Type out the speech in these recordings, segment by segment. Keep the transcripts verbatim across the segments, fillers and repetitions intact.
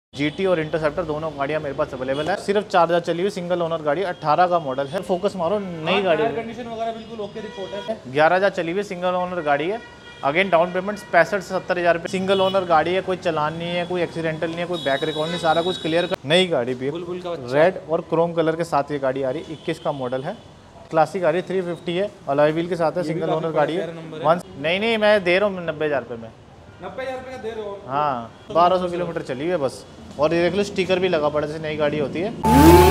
GT और interceptor दोनों गाड़ियां मेरे पास अवेलेबल है। सिर्फ चार हज़ार चली हुई सिंगल ओनर गाड़ी, अठारह का मॉडल है। फोकस मारो, नई गाड़ी है, कंडीशन वगैरह बिल्कुल ओके रिपोर्ट है। ग्यारह हज़ार चली हुई सिंगल ओनर गाड़ी है। अगेन डाउन पेमेंट पैंसठ से सत्तर हज़ार रुपये। सिंगल ओनर गाड़ी है, कोई चलान नहीं है, कोई एक्सीडेंटल नहीं है, कोई बैक रिकॉर्ड नहीं, सारा कुछ क्लियर कर। नई गाड़ी भी है, रेड और क्रोम कलर के साथ ये गाड़ी आ रही है। इक्कीस का मॉडल है, क्लासिक आ रही है, थ्री फिफ्टी है, अलॉय व्हील के साथ है, सिंगल ओनर गाड़ी है। वन नहीं नहीं मैं दे रहा हूँ नब्बे हज़ार रुपये में। नब्बे हज़ार रुपये का दे रहे हो? हाँ, बारह सौ किलोमीटर चली हुई है बस। और ये देख लो स्टिकर भी लगा पड़ा, जैसे नई गाड़ी होती है।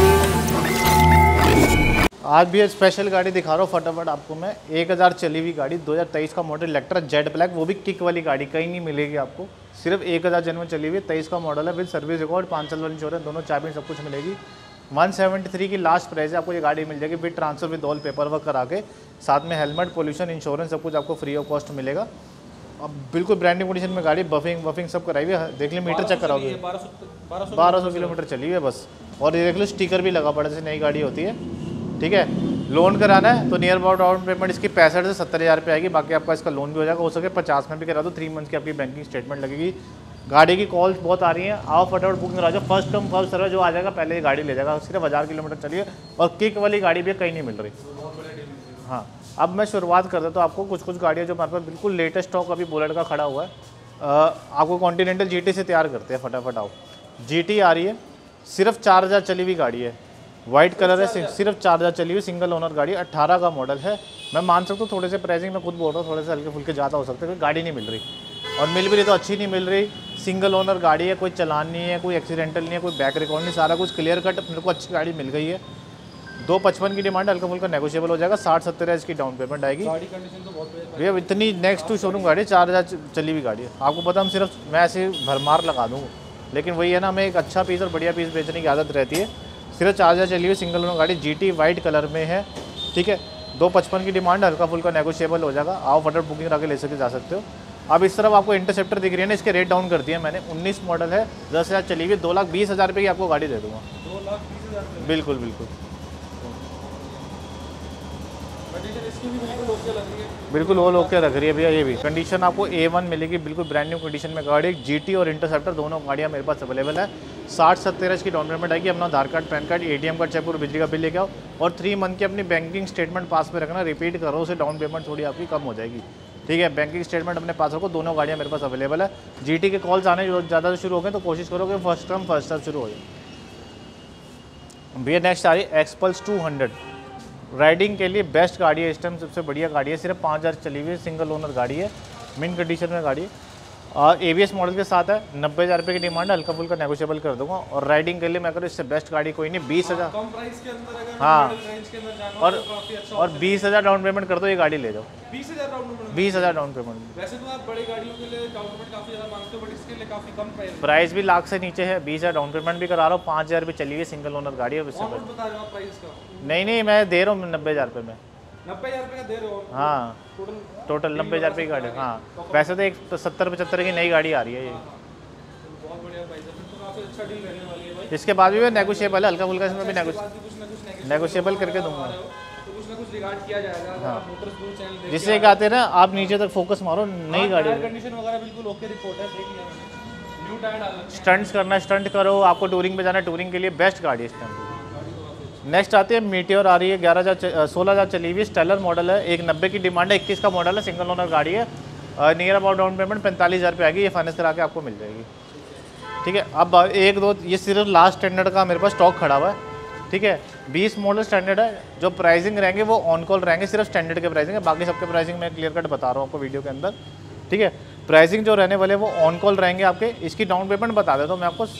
आज भी स्पेशल गाड़ी दिखा रहा हूँ फटाफट आपको मैं। एक हज़ार चली हुई गाड़ी, दो हज़ार तेईस का मॉडल, इलेक्ट्रा जेड ब्लैक, वो भी किक वाली गाड़ी, कहीं नहीं मिलेगी आपको। सिर्फ एक हज़ार जनवरी चली हुई, तेईस का मॉडल है, विद सर्विस रिकॉर्ड, पाँच साल वाली इंश्योरेंस, दोनों चाबी सब कुछ मिलेगी। वन सेवेंटी थ्री की लास्ट प्राइस है, आपको ये गाड़ी मिल जाएगी with transfer, with all paper work करा के, साथ में हेलमेट, पोल्यूशन इंश्योरेंस सब कुछ आपको फ्री ऑफ कॉस्ट मिलेगा। अब बिल्कुल ब्रांड न्यू कंडीशन में गाड़ी, बफिंग वफिंग सब कराई हुई है। देख लीजिए मीटर चेक कराओगे, बारह सौ किलोमीटर चली हुई है बस। और ये देख लो स्टिकर भी लगा पड़ा, जैसे नई गाड़ी होती है। ठीक है, लोन कराना है तो नियर अबाउट डाउन पेमेंट इसकी पैंसठ से सत्तर हज़ार रुपये आएगी। बाकी आपका इसका लोन भी हो जाएगा, हो सके पचास में भी करा दो। थ्री मंथ की आपकी बैंकिंग स्टेटमेंट लगेगी। गाड़ी की कॉल्स बहुत आ रही हैं, आओ फटाफट बुकिंग करा जाओ। फर्स्ट कम फर्स्ट सर्विस जो आ जाएगा पहले ये गाड़ी ले जाएगा। सिर्फ हज़ार किलोमीटर चलिए, और किक वाली गाड़ी भी कहीं नहीं मिल रही। हाँ, अब मैं शुरुआत कर देता हूँ आपको कुछ कुछ गाड़ियाँ जो हमारे पास बिल्कुल लेटेस्ट स्टॉक अभी बुलेट का खड़ा हुआ है। आ, आपको कॉन्टिनेंटल जीटी से तैयार करते हैं, फटाफट आओ। जीटी आ रही है, सिर्फ चार हज़ार चली हुई गाड़ी है, वाइट कलर है, सिर्फ चार हज़ार चली हुई सिंगल ओनर गाड़ी, अट्ठारह का मॉडल है। मैं मान सकता हूँ थोड़े से प्राइसिंग में खुद बोल रहा हूँ, थोड़े से हल्के फुल्के ज़्यादा हो सकते हैं, क्योंकि गाड़ी नहीं मिल रही, और मिल भी रही तो अच्छी नहीं मिल रही। सिंगल ओनर गाड़ी है, कोई चलान नहीं है, कोई एक्सीडेंटल नहीं है, कोई बैक रिकॉर्ड नहीं, सारा कुछ क्लियर कट, मेरे को अच्छी गाड़ी मिल गई है। दो पचपन की डिमांड, हल्का फुल्का नेगोशिएबल हो जाएगा। साठ सत्तर इसकी डाउन पेमेंट आएगी। गाड़ी कंडीशन तो बहुत बढ़िया भैया इतनी नेक्स्ट टू शोरूम गाड़ी, चार हज़ार चली हुई गाड़ी है। आपको पता हम सिर्फ मैं ऐसे भरमार लगा दूँ, लेकिन वही है ना, हमें एक अच्छा पीस और बढ़िया पीस बेचने की आदत रहती है। सिर्फ चार हज़ार चली हुई सिंगल ओनर गाड़ी, जीटी वाइट कलर में है। ठीक है, दो पचपन की डिमांड, हल्का फुल्का नेगोशिएबल हो जाएगा। आओ फटाफट बुकिंग करके ले सकते जा सकते हो। अब इस तरफ आपको इंटरसेप्टर दिख रही है ना, इसके रेट डाउन कर दिया मैंने। उन्नीस मॉडल है, दस हज़ार चली हुई, दो लाख बीस हज़ार रुपये की आपको गाड़ी दे दूँगा। दो लाख बीस हज़ार बिल्कुल बिल्कुल इसकी भी बिल्कुल ओके लग रही है, बिल्कुल वो लोग के रख रही है भैया। ये भी कंडीशन आपको ए वन मिलेगी, बिल्कुल ब्रांड न्यू कंडीशन में गाड़ी। जीटी और इंटरसेप्टर दोनों गाड़ियाँ मेरे पास अवेलेबल है। साठ सत्तर इसकी डाउन पेमेंट आएगी। अपना Aadhaar card, PAN card, ATM card, cheque और बिजली का बिल लेके आओ, और थ्री मंथ की अपनी बैंकिंग स्टेटमेंट पास में रखना। रिपीट करो उसे, डाउन पेमेंट थोड़ी आपकी कम हो जाएगी। ठीक है, बैंकिंग स्टेटमेंट अपने पास रखो। दोनों गाड़ियाँ मेरे पास अवेलेबल है। जीटी के कॉल्स आने ज़्यादा शुरू हो गए तो कोशिश करो कि फर्स्ट टर्म फर्स्ट सर्व शुरू हो जाए। भैया नेक्स्ट आ रही है एक्सपल्स टू हंड्रेड, राइडिंग के लिए बेस्ट गाड़ी है, इस टाइम सबसे बढ़िया गाड़ी है। सिर्फ पाँच हज़ार चली हुई सिंगल ओनर गाड़ी है, मिन कंडीशन में गाड़ी है, और एबीएस मॉडल के साथ है। नब्बे हज़ार रुपये की डिमांड, हल्का फुल्का नेगोशिएबल कर दूंगा। और राइडिंग के लिए मैं करूँ इससे बेस्ट गाड़ी कोई नहीं। बीस हज़ार कम प्राइस के अंदर अगर हाँ, रेंज के अंदर जाना और हो तो काफी अच्छा और बीस हज़ार डाउन पेमेंट कर दो, ये गाड़ी ले जाओ। बीस हज़ार डाउन पेमेंट, बीस हज़ार डाउन पेमेंट। वैसे तो आप बड़ी गाड़ियों के लिए डाउन पेमेंट काफी ज्यादा मांगते हो, बट इसके लिए काफी कम प्राइस है। प्राइस भी लाख से नीचे है, बीस हज़ार डाउन पेमेंट भी करा रहा हूँ। पाँच हज़ार रुपये चली हुई सिंगल ओनर गाड़ी है। इससे और बता रहे हो आप प्राइस का? नहीं नहीं मैं दे रहा हूँ नब्बे हज़ार रुपये में। नब्बे हज़ार रुपये का दे रहे हो? हाँ, टोटल टोटल नब्बे हज़ार रुपये की गाड़ी। हाँ, वैसे तो एक सत्तर पचहत्तर की नई गाड़ी आ रही है ये। बहुत बढ़िया प्राइस है, तो काफी अच्छा डील रहने वाली है भाई। इसके बाद भी नेगोशिएबल है, हल्का फुल्का इसमें भी कुछ ना कुछ नेगोशिएबल करके दूंगा। तो कुछ ना कुछ रिगार्ड किया जाएगा। अगर आप मोटर्स ब्लू चैनल देख जिससे एक आते हैं ना, आप नीचे तक फोकस मारो, नई गाड़ी है। कंडीशन वगैरह बिल्कुल ओके रिपोर्ट है, देख लिया मैंने। न्यू टायर डाल रखे हैं। स्टंट्स करना स्टंट करो, आपको टूरिंग पे जाना टूरिंग के लिए बेस्ट गाड़ी है इस टाइम। नेक्स्ट आती है मीटियोर आ रही है, ग्यारह हज़ार सोलह हज़ार चली हुई स्टेलर मॉडल है। एक नब्बे की डिमांड है, इक्कीस का मॉडल है, सिंगल ओनर गाड़ी है। नियर अबाउट डाउन पेमेंट पैंतालीस हज़ार रुपये आएगी, ये फाइनेंस करा के आपको मिल जाएगी। ठीक है, अब एक दो ये सिर्फ लास्ट स्टैंडर्ड का मेरे पास स्टॉक खड़ा हुआ है। ठीक है, बीस मॉडल स्टैंडर्ड है। जो प्राइसिंग रहेंगे वो ऑन कॉल रहेंगे, सिर्फ स्टैंडर्ड के प्राइसिंग है, बाकी सबके प्राइसिंग मैं क्लियर कट बता रहा हूँ आपको वीडियो के अंदर। ठीक है, प्राइसिंग जो रहने वाले वो ऑन कॉल रहेंगे आपके। इसकी डाउन पेमेंट बता देता हूँ मैं आपको,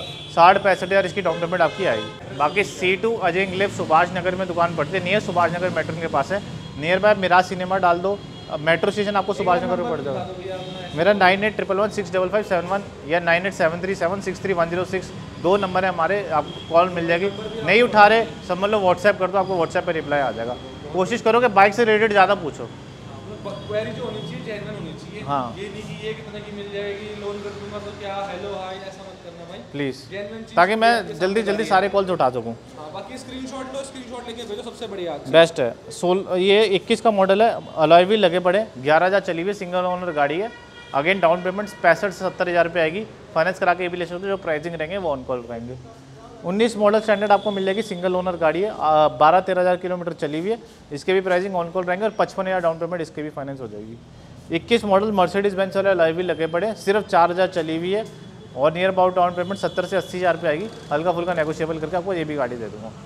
साठ पैंसठ हज़ार इसकी डाउन पेमेंट आपकी आएगी। बाकी C two Ajay English Subhash Nagar में दुकान पड़ती है, नियर सुभाष नगर मेट्रो के पास है। नियर बाय मिराज सिनेमा डाल दो, मेट्रो स्टेशन आपको सुभाष नगर में पड़ जाएगा। मेरा nine eight triple one six double five seven one या nine eight seven three seven six three one zero six दो नंबर है हमारे, आपको कॉल मिल जाएगी। नहीं उठा रहे समझ लो व्हाट्सएप कर दो, आपको व्हाट्सएप पे रिप्लाई आ जाएगा। कोशिश करो कि बाइक से रिलेटेड ज़्यादा पूछो, क्वेरी जो होनी चाहिए जेन्युइन होनी चाहिए। हाँ, ये नहीं कि ये कितने की मिल जाएगी, लोन कर दूंगा तो क्या, हेलो हाय, ऐसा मत करना भाई प्लीज़, जेन्युइन चीज, ताकि मैं जल्दी जल्दी सारे कॉल्स उठा सकूँ। हाँ, बाकी स्क्रीनशॉट लो, स्क्रीनशॉट लेके भेजो, सबसे बढ़िया बेस्ट है। सोल ये इक्कीस का मॉडल है, अलॉय व्हील लगे पड़े, ग्यारह हज़ार चली हुई सिंगल ओनर गाड़ी है। अगेन डाउन पेमेंट पैंसठ से सत्तर हज़ार रुपये आएगी, फाइनेंस करा के ये भी ले सकते हो, जो प्राइसिंग रहेंगे वो ऑन कॉल रहेंगे। उन्नीस मॉडल स्टैंडर्ड आपको मिल जाएगी, सिंगल ओनर गाड़ी है, बारह तेरह हज़ार किलोमीटर चली हुई है, इसके भी प्राइसिंग ऑन कॉल रहेंगे और पचपन हज़ार डाउन पेमेंट इसके भी फाइनेंस हो जाएगी। इक्कीस मॉडल मर्सिडीज बेंज वाले अलॉय व्हील लगे पड़े, सिर्फ चार हज़ार चली हुई है और नियर अबाउट डाउन पेमेंट सत्तर से अस्सी हज़ार रुपये आएगी, हल्का फुल्का नेगोशिएबल करके आपको ये भी गाड़ी दे दूँगा।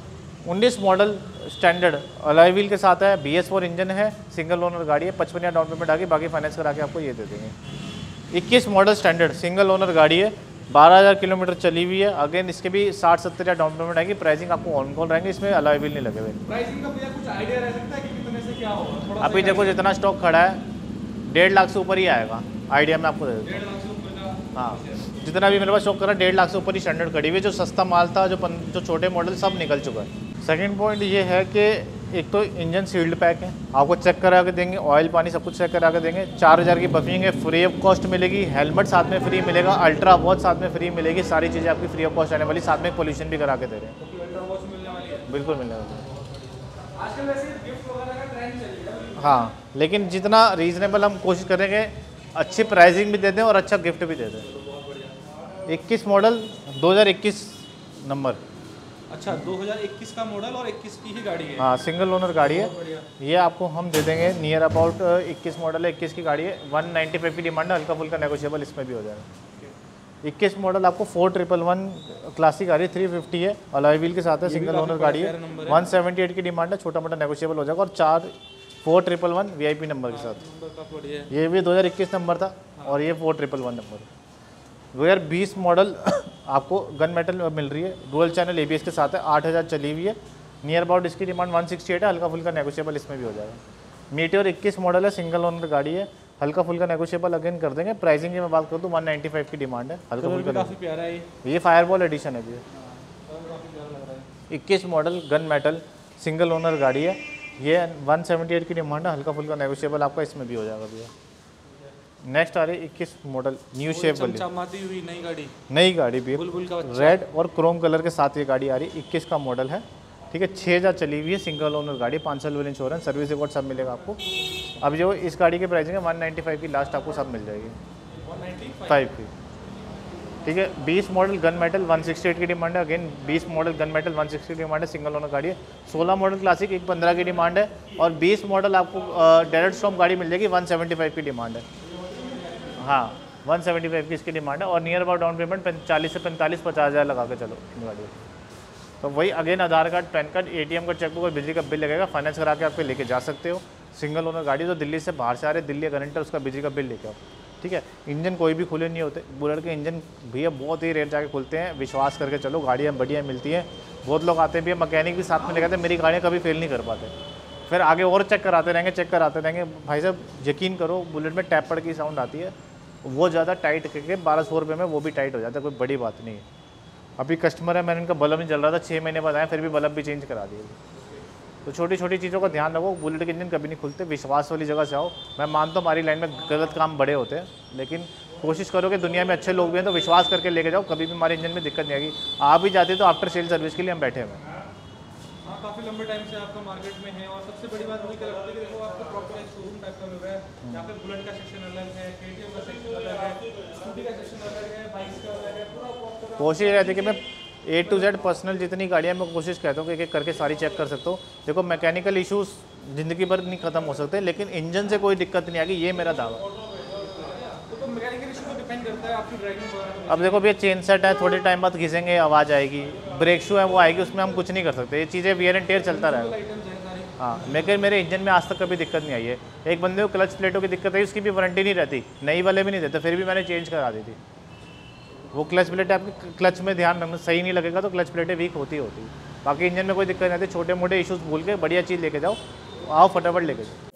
उन्नीस मॉडल स्टैंडर्ड अलॉय व्हील के साथ है, बी एस फोर इंजन है, सिंगल ओनर गाड़ी है, पचपन हज़ार डाउन पेमेंट आगे, बाकी फाइनेंस करा के आपको ये दे देंगे। इक्कीस मॉडल स्टैंडर्ड सिंगल ओनर गाड़ी है, बारह हज़ार किलोमीटर चली हुई है, अगेन इसके भी साठ सत्तर हज़ार डाउन पेमेंट आएगी, प्राइसिंग आपको ऑन कॉल रहेंगे, इसमें अलॉय व्हील नहीं लगे हुए। प्राइसिंग का भैया कुछ आइडिया रह सकता है कि कितने से क्या होगा? थोड़ा अभी देखो जितना स्टॉक खड़ा है डेढ़ लाख से ऊपर ही आएगा, आइडिया मैं आपको दे देता डेढ़ लाख से ऊपर का? हूँ। हाँ, जितना भी मेरे पास स्टॉक करा डेढ़ लाख से ऊपर ही स्टैंडर्ड खड़ी हुई है, जो सस्ता माल था, जो पन, जो छोटे मॉडल सब निकल चुका है। सेकंड पॉइंट ये है कि एक तो इंजन सील्ड पैक है, आपको चेक करा के देंगे, ऑयल पानी सब कुछ चेक करा के देंगे, चार हज़ार की बफिंग है, फ्री ऑफ कॉस्ट मिलेगी, हेलमेट साथ में फ्री मिलेगा, अल्ट्रा वॉच साथ में फ्री मिलेगी, सारी चीज़ें आपकी फ्री ऑफ कॉस्ट आने वाली, साथ में पोल्यूशन भी करा के दे रहे हैं। तो अल्ट्रा वॉच मिलने वाली है? बिल्कुल मिलने वाली है। आजकल वैसे गिफ्ट वगैरह का ट्रेंड चल रहा है। हाँ, लेकिन जितना रीजनेबल हम कोशिश करेंगे, अच्छी प्राइसिंग भी दे दें और अच्छा गिफ्ट भी दे दें। इक्कीस मॉडल दो हज़ार इक्कीस नंबर। अच्छा, दो हज़ार इक्कीस का मॉडल और इक्कीस की ही गाड़ी है? हाँ, सिंगल ओनर गाड़ी है, बढ़िया। ये आपको हम दे देंगे नियर अबाउट इक्कीस मॉडल है, इक्कीस की गाड़ी है, वन नाइन्टी फाइव की डिमांड है, हल्का फुल्का नेगोशिएबल इसमें भी हो जाएगा। इक्कीस मॉडल आपको फोर ट्रिपल वन क्लासिक गाड़ी थ्री फिफ्टी है, अलॉय व्हील के साथ है, सिंगल ओनर गाड़ी है, वन सेवेंटी एट की डिमांड है, छोटा मोटा नेगोशिएबल हो जाएगा, और चार फोर ट्रिपल वन वी आई पी नंबर के साथ। ये भी दो हज़ार इक्कीस नंबर था और ये फोर ट्रिपल वन नंबर। दो हज़ार बीस मॉडल आपको गन मेटल मिल रही है, dual channel A B S के साथ है, आठ हज़ार चली हुई है, नियर अबाउट इसकी डिमांड वन सिक्सटी एट है, हल्का फुल्का नेगोशिएबल इसमें भी हो जाएगा। मीटियोर इक्कीस मॉडल है, सिंगल ओनर गाड़ी है, हल्का फुल्का नेगोशिएबल अगेन कर देंगे। प्राइसिंग की मैं बात करूँ तो वन नाइन्टी फाइव की डिमांड है, हल्का फुल्का। काफ़ी प्यारा है ये, ये फायरबॉल एडिशन है भैया, काफ़ी प्यारा लग रहा है। इक्कीस model gun metal single owner गाड़ी है, ये वन सेवेंटी एट की डिमांड है, हल्का फुल्का नेगोशिएबल आपका इसमें भी हो जाएगा भैया। नेक्स्ट आ रही है इक्कीस मॉडल न्यू शेप वाली चमचमाती हुई नई गाड़ी, नई गाड़ी भी बुलबुल का बच्चा। रेड और क्रोम कलर के साथ ये गाड़ी आ रही है, इक्कीस का मॉडल है, ठीक है, छः हज़ार चली हुई है, सिंगल ओनर गाड़ी, पाँच साल वाली इंश्योरेंस, सर्विस रिकॉर्ड सब मिलेगा आपको। अब जो इस गाड़ी की प्राइसिंग है वन नाइन्टी फाइव की लास्ट आपको सब मिल जाएगी, वन नाइन्टी फाइव की, ठीक है। बीस model gun metal one sixty eight की डिमांड है, अगेन बीस model gun metal one sixty की डिमांड है, सिंगल ओनर गाड़ी है। सोलह मॉडल क्लासिक एक पंद्रह की डिमांड है, और बीस मॉडल आपको डायरेक्ट स्टॉप गाड़ी मिल जाएगी, वन सेवेंटी फाइव की डिमांड है। हाँ, वन सेवेंटी फाइव की इसकी डिमांड है, और नियर अबाउट डाउन पेमेंट चालीस से पैंतालीस पचास हज़ार लगा के चलो इन गाड़ी। तो वही again Aadhaar card, PAN card, ATM का चेकबुक और बिजली का बिल लगेगा, फाइनेंस करा के आपको लेके जा सकते हो। सिंगल ओनर गाड़ी तो दिल्ली से बाहर से आ रहे, दिल्ली गारंटर, उसका बिजली का बिल लेके आओ, ठीक है। इंजन कोई भी खुले नहीं होते, बुलेट के इंजन भैया बहुत ही रेट जाके खुलते हैं, विश्वास करके चलो, गाड़ियाँ बढ़िया मिलती हैं। बहुत लोग आते हैं भैया, मैकेनिक भी साथ में लेके आते हैं, मेरी गाड़ियाँ कभी फेल नहीं कर पाते, फिर आगे और चेक कराते रहेंगे, चेक कराते रहेंगे। भाई साहब यकीन करो, बुलेट में टैपड़ की साउंड आती है, वो ज़्यादा टाइट करके बारह सौ रुपये में वो भी टाइट हो जाता है, कोई बड़ी बात नहीं है। अभी कस्टमर है, मैंने इनका बल्ब नहीं चल रहा था, छः महीने बाद आया, फिर भी बल्ब भी चेंज करा दिए। तो छोटी छोटी चीज़ों का ध्यान रखो, बुलेट के इंजन कभी नहीं खुलते, विश्वास वाली जगह से आओ। मैं मानता हूँ हमारी लाइन में गलत काम बड़े होते हैं, लेकिन कोशिश करो कि दुनिया में अच्छे लोग भी हैं तो विश्वास करके लेके जाओ, कभी भी हमारे इंजन में दिक्कत नहीं आएगी। आप भी जाते तो आफ्टर सेल सर्विस के लिए हम बैठे हुए हैं। हाँ, काफ़ी लंबे टाइम से आपका मार्केट में है, और सबसे बड़ी बात मुझे क्या लगती है कि देखो आपको प्रॉपर एक शोरूम टाइप का मिल रहा है, यहाँ पे बुलेट का सेक्शन अलग है, केटीएम का सेक्शन अलग है, स्कूटी का सेक्शन अलग है, बाइक्स का अलग है, पूरा प्रॉपर। कोशिश रहती है कि मैं ए टू जेड पर्सनल जितनी गाड़ियाँ मैं कोशिश करता हूँ कि एक एक करके सारी चेक कर सकता हूँ। देखो मैकेनिकल इश्यूज ज़िंदगी भर नहीं ख़त्म हो सकते, लेकिन इंजन से कोई दिक्कत नहीं आएगी, ये मेरा दावा। तो मैकेनिकल इशू तो डिपेंड करता है आपकी ड्राइविंग पर। अब देखो भैया, चेन सेट है, थोड़े टाइम बाद घिसेंगे, आवाज़ आएगी, ब्रेक शू है वो आएगी, उसमें हम कुछ नहीं कर सकते, ये चीज़ें वियर एंड टेयर चलता रहेगा। आइटम्स हैं सारी। हाँ, लेकिन मेरे इंजन में आज तक कभी दिक्कत नहीं आई है। एक बंदे को क्लच प्लेटों की दिक्कत आई, उसकी भी वारंटी नहीं रहती, नई वाले भी नहीं देते, फिर भी मैंने चेंज करा दी थी। वो क्लच प्लेट आपकी क्लच में ध्यान रखना, सही नहीं लगेगा तो क्लच प्लेटें वीक होती होती। बाकी इंजन में कोई दिक्कत नहीं आती, छोटे मोटे इश्यूज भूल के बढ़िया चीज़ लेके जाओ, आओ फटाफट लेके जाओ।